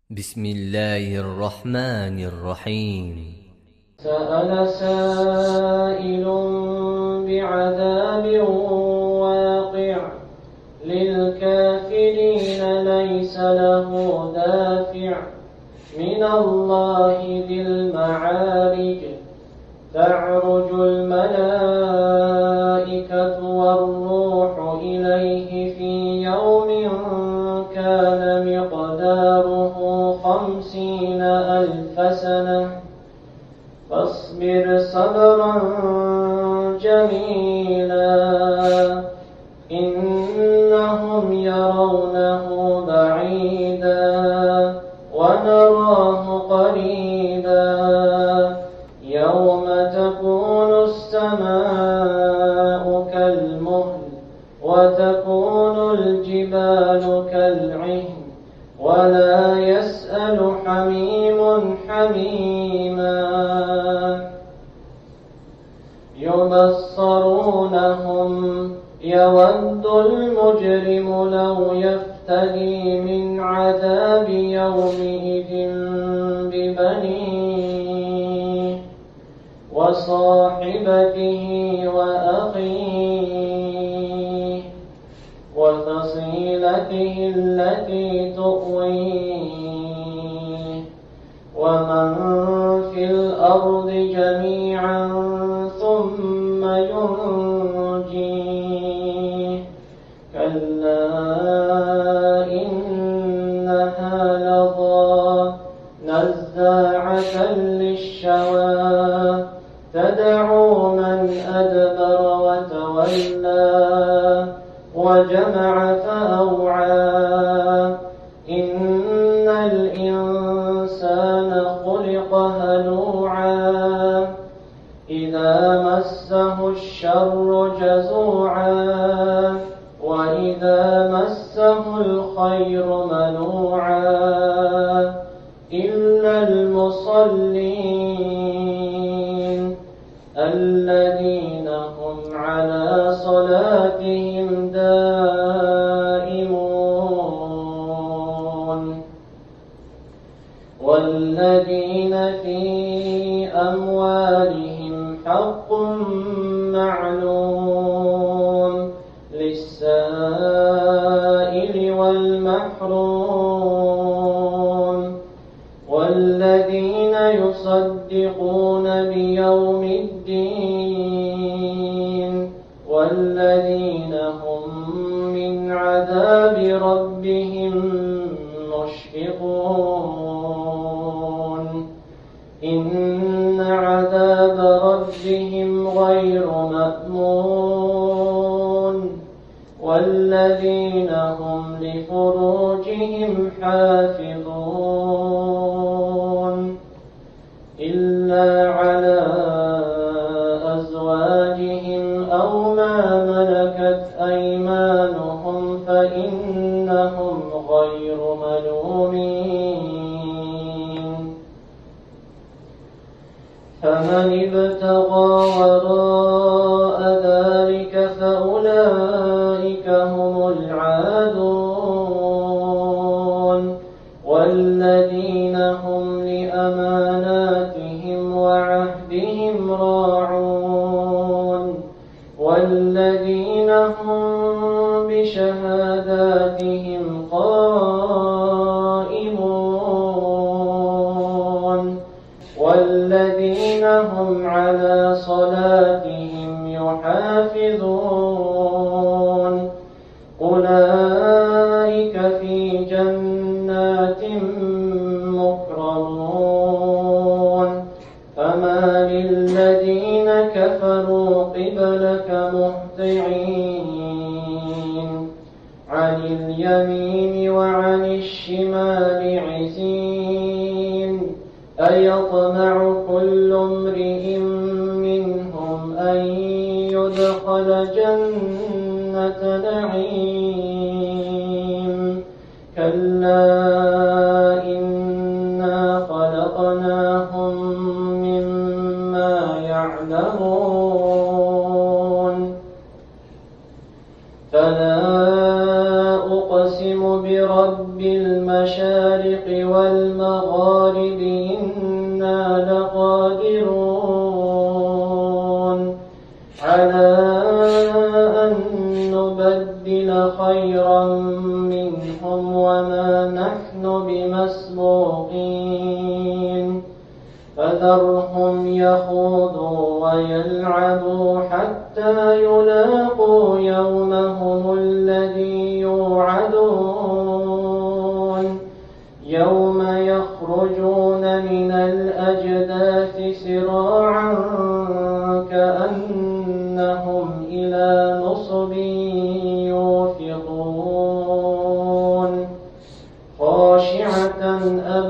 بسم الله الرحمن الرحيم. سأل سائل بعذاب واقع للكافرين ليس له دافع من الله ذي المعارج تعرج الملائكة والروح إليه في يوم كان مقداره 50,000 سنة فاصبر صبرا جميلا إنهم يرونه بعيدا ونراه قريبا يوم تكون السماء كالمهل وتكون الجبال كالعهن ولا يسأل حميم حميما يبصرونهم يود المجرم لو يفتدي من عذاب يومئذ ببنيه وصاحبته وأخيه وفصيلته التي تؤويه ومن في الأرض جميعا ثم ينجيه كلا إنها لظى نزاعة للشوى تدعو من أدبر وتولى وجمع فأوعى إن الإنسان خلق هلوعا إذا مسه الشر جزوعا وإذا مسه الخير منوعا إلا المصلين الذين هم على صلاتهم دائمون والذين في أموالهم حق معلوم للسائل والمحروم والذين يصدقون بيوم الدين والذين هم من عذاب ربهم مشفقون إن عذاب ربهم غير مأمون والذين هم لفروجهم حافظون إلا على أزواجهم أو ما ملكت أيمانهم فإنهم غير ملومين فمن ابتغى وراء ذلك فأولئك هم العادون والذين هم لأماناتهم وعهدهم راعون والذين هم بشهاداتهم قائمون والذين هم على صلاتهم يحافظون أولئك في جنات مكرمون فما للذين كفروا قبلك مهطعين عن اليمين وعن الشمال عزين أيطمع كل امرئ منهم أن يدخل جنة نعيم كلا إنا خلقناهم مما يعلمون فلا أقسم برب المشارق والمغارب إنا لقادرون على أن نبدل خيرا منهم وما نحن بمسبوقين فذرهم يخوضوا ويلعبوا حتى يلاقوا يومهم الذي يوعدون يوم يخرجون من الأجداث سراعا كأنهم إلى نصب يوفضون خاشعة